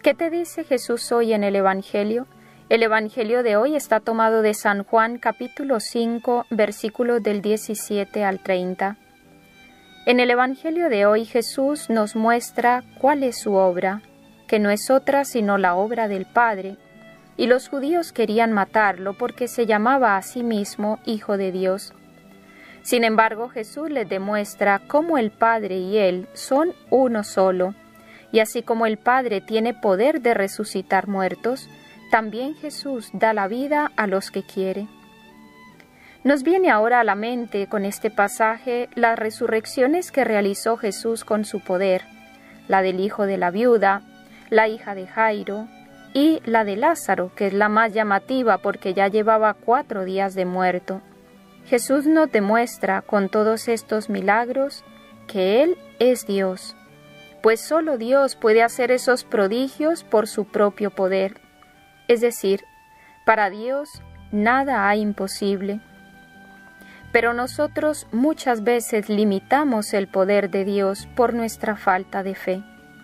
¿Qué te dice Jesús hoy en el Evangelio? El Evangelio de hoy está tomado de San Juan capítulo 5, versículos del 17 al 30. En el Evangelio de hoy Jesús nos muestra cuál es su obra, que no es otra sino la obra del Padre, y los judíos querían matarlo porque se llamaba a sí mismo Hijo de Dios. Sin embargo, Jesús les demuestra cómo el Padre y Él son uno solo, y así como el Padre tiene poder de resucitar muertos, también Jesús da la vida a los que quiere. Nos viene ahora a la mente con este pasaje las resurrecciones que realizó Jesús con su poder, la del hijo de la viuda, la hija de Jairo y la de Lázaro, que es la más llamativa porque ya llevaba 4 días de muerto. Jesús nos demuestra con todos estos milagros que Él es Dios, pues solo Dios puede hacer esos prodigios por su propio poder. Es decir, para Dios nada hay imposible. Pero nosotros muchas veces limitamos el poder de Dios por nuestra falta de fe.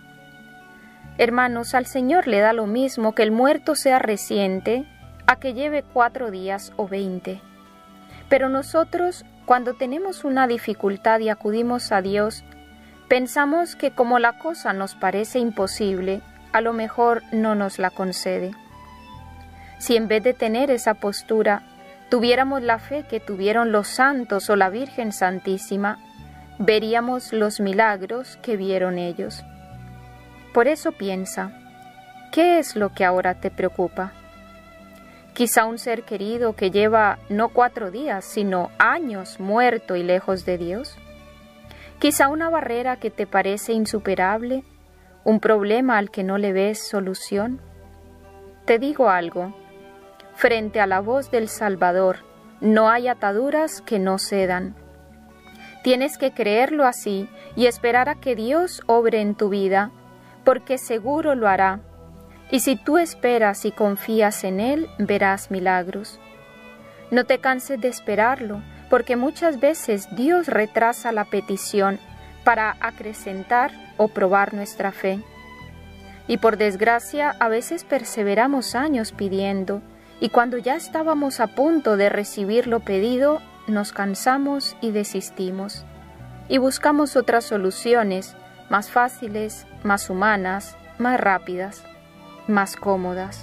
Hermanos, al Señor le da lo mismo que el muerto sea reciente a que lleve 4 días o 20. Pero nosotros, cuando tenemos una dificultad y acudimos a Dios, pensamos que como la cosa nos parece imposible, a lo mejor no nos la concede. Si en vez de tener esa postura, tuviéramos la fe que tuvieron los santos o la Virgen Santísima, veríamos los milagros que vieron ellos. Por eso piensa, ¿qué es lo que ahora te preocupa? Quizá un ser querido que lleva no 4 días, sino años muerto y lejos de Dios. Quizá una barrera que te parece insuperable, un problema al que no le ves solución. Te digo algo, frente a la voz del Salvador no hay ataduras que no cedan. Tienes que creerlo así y esperar a que Dios obre en tu vida, porque seguro lo hará. Y si tú esperas y confías en Él, verás milagros. No te canses de esperarlo, porque muchas veces Dios retrasa la petición para acrecentar o probar nuestra fe. Y por desgracia, a veces perseveramos años pidiendo, y cuando ya estábamos a punto de recibir lo pedido, nos cansamos y desistimos. Y buscamos otras soluciones, más fáciles, más humanas, más rápidas, más cómodas.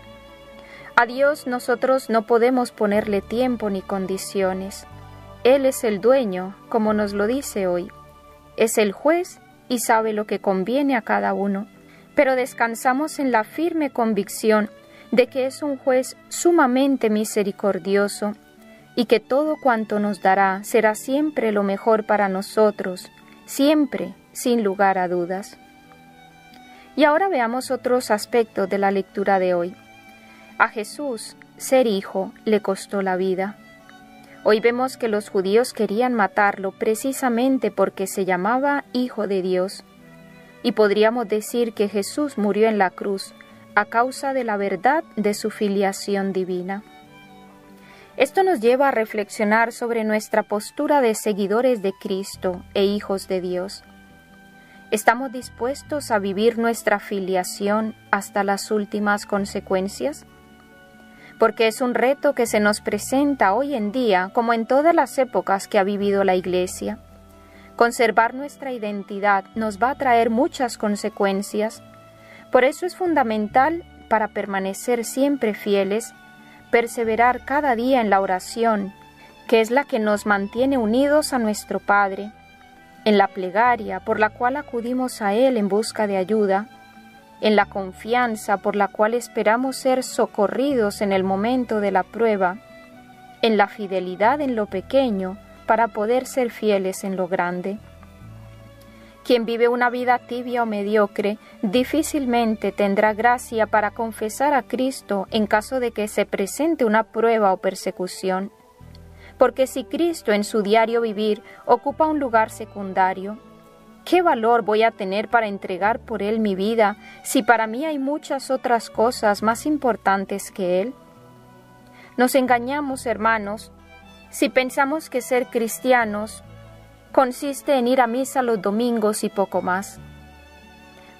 A Dios nosotros no podemos ponerle tiempo ni condiciones. Él es el dueño, como nos lo dice hoy. Es el juez y sabe lo que conviene a cada uno, pero descansamos en la firme convicción de que es un juez sumamente misericordioso y que todo cuanto nos dará será siempre lo mejor para nosotros, siempre, sin lugar a dudas. Y ahora veamos otros aspectos de la lectura de hoy. A Jesús, ser hijo, le costó la vida. Hoy vemos que los judíos querían matarlo precisamente porque se llamaba Hijo de Dios. Y podríamos decir que Jesús murió en la cruz a causa de la verdad de su filiación divina. Esto nos lleva a reflexionar sobre nuestra postura de seguidores de Cristo e hijos de Dios. ¿Estamos dispuestos a vivir nuestra filiación hasta las últimas consecuencias? Porque es un reto que se nos presenta hoy en día, como en todas las épocas que ha vivido la Iglesia. Conservar nuestra identidad nos va a traer muchas consecuencias. Por eso es fundamental, para permanecer siempre fieles, perseverar cada día en la oración, que es la que nos mantiene unidos a nuestro Padre, en la plegaria por la cual acudimos a Él en busca de ayuda, en la confianza por la cual esperamos ser socorridos en el momento de la prueba, en la fidelidad en lo pequeño para poder ser fieles en lo grande. Quien vive una vida tibia o mediocre difícilmente tendrá gracia para confesar a Cristo en caso de que se presente una prueba o persecución. Porque si Cristo en su diario vivir ocupa un lugar secundario, ¿qué valor voy a tener para entregar por Él mi vida si para mí hay muchas otras cosas más importantes que Él? Nos engañamos, hermanos, si pensamos que ser cristianos consiste en ir a misa los domingos y poco más.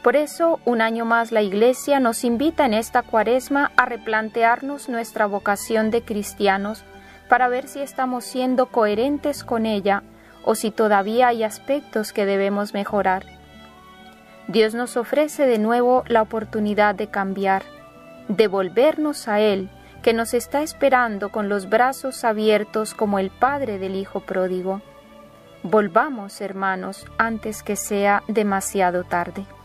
Por eso, un año más la Iglesia nos invita en esta Cuaresma a replantearnos nuestra vocación de cristianos para ver si estamos siendo coherentes con ella o si todavía hay aspectos que debemos mejorar. Dios nos ofrece de nuevo la oportunidad de cambiar, de volvernos a Él, que nos está esperando con los brazos abiertos como el Padre del Hijo pródigo. Volvamos, hermanos, antes que sea demasiado tarde.